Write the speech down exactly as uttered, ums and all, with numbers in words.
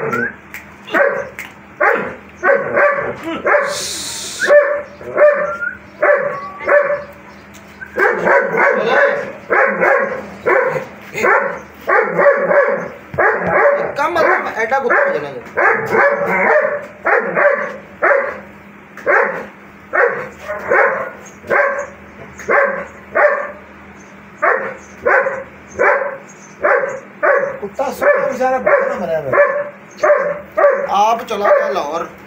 कम एडा कुत्ता बजना कुत्ता बेचारा मरा आप चला गया लाहौर।